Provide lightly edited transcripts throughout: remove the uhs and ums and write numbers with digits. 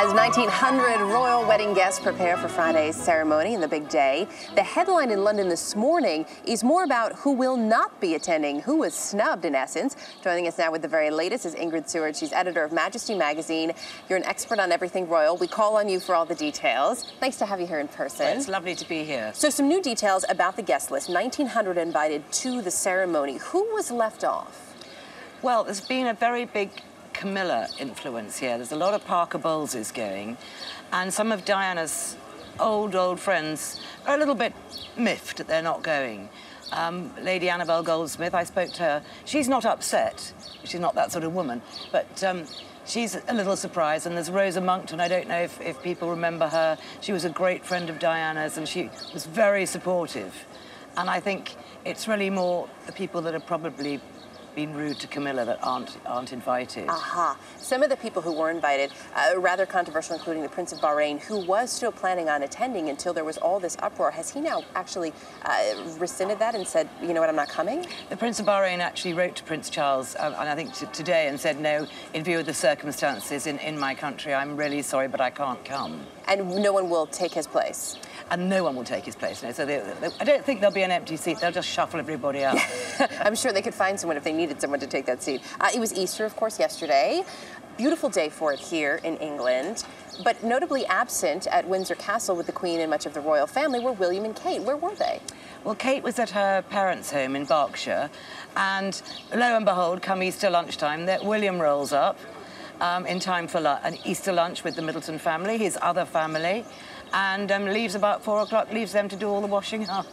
As 1,900 royal wedding guests prepare for Friday's ceremony and the big day, the headline in London this morning is more about who will not be attending, who was snubbed in essence. Joining us now with the very latest is Ingrid Seward. She's editor of Majesty Magazine. You're an expert on everything royal. We call on you for all the details. Nice to have you here in person. Well, it's lovely to be here. So some new details about the guest list. 1,900 invited to the ceremony. Who was left off? Well, there's been a very big Camilla influence here. There's a lot of Parker Bowleses going, and some of Diana's old friends are a little bit miffed that they're not going. Lady Annabel Goldsmith, I spoke to her. She's not upset. She's not that sort of woman, but she's a little surprised. And there's Rosa Monckton. I don't know if people remember her. She was a great friend of Diana's, and she was very supportive. And I think it's really more the people that have probably been rude to Camilla that aren't invited. Aha. Some of the people who were invited, rather controversial, including the Prince of Bahrain, who was still planning on attending until there was all this uproar. Has he now actually rescinded that and said, you know what, I'm not coming? The Prince of Bahrain actually wrote to Prince Charles, and I think today, and said, no, in view of the circumstances in my country, I'm really sorry, but I can't come. And no one will take his place? And no one will take his place, no. So I don't think there'll be an empty seat. They'll just shuffle everybody out. I'm sure they could find someone if they needed someone to take that seat. It was Easter, of course, yesterday. Beautiful day for it here in England. But notably absent at Windsor Castle with the Queen and much of the royal family were William and Kate. Where were they? Well, Kate was at her parents' home in Berkshire. And lo and behold, come Easter lunchtime, that William rolls up in time for an Easter lunch with the Middleton family, his other family, and leaves about 4 o'clock, leaves them to do all the washing up.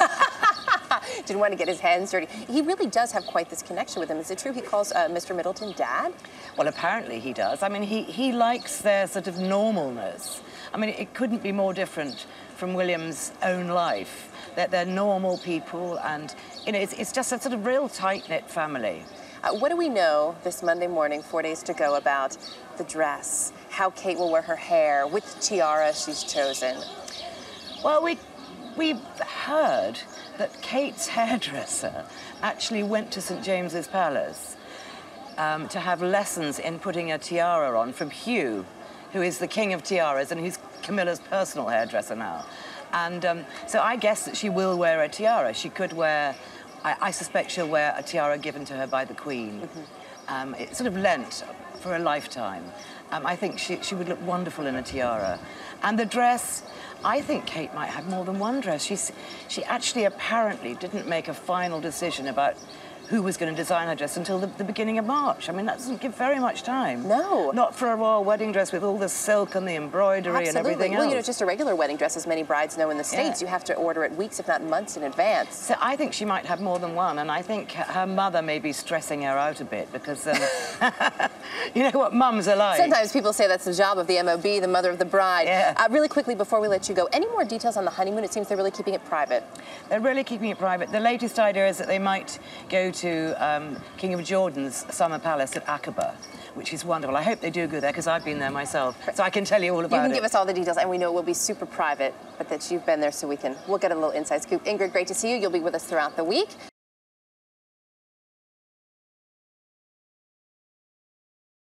Didn't want to get his hands dirty. He really does have quite this connection with him. Is it true he calls Mr. Middleton Dad? Well, apparently he does. I mean, he likes their sort of normalness. I mean, it couldn't be more different from William's own life. They're normal people, and you know, it's just a sort of real tight-knit family. What do we know this Monday morning, 4 days to go, about the dress, how Kate will wear her hair, which tiara she's chosen? Well, we've heard that Kate's hairdresser actually went to St. James's Palace to have lessons in putting a tiara on from Hugh, who is the king of tiaras and who's Camilla's personal hairdresser now. And so I guess that she will wear a tiara. She could wear, I suspect she'll wear a tiara given to her by the Queen. Mm-hmm. It's sort of lent for a lifetime. I think she would look wonderful in a tiara. And the dress, I think Kate might have more than one dress. She actually apparently didn't make a final decision about who was going to design her dress until the beginning of March. I mean, that doesn't give very much time. No. Not for a royal wedding dress with all the silk and the embroidery and everything else. Well, you know, just a regular wedding dress, as many brides know in the States, you have to order it weeks, if not months in advance. So I think she might have more than one, and I think her mother may be stressing her out a bit because, you know what mums are like. Sometimes people say that's the job of the MOB, the mother of the bride. Yeah. Really quickly, before we let you go, any more details on the honeymoon? It seems they're really keeping it private. They're really keeping it private. The latest idea is that they might go to King of Jordan's summer palace at Aqaba, which is wonderful. I hope they do go there, because I've been there myself, so I can tell you all about it. You can give us all the details, and we know it will be super private, but that you've been there so we'll get a little inside scoop. Ingrid, great to see you. You'll be with us throughout the week.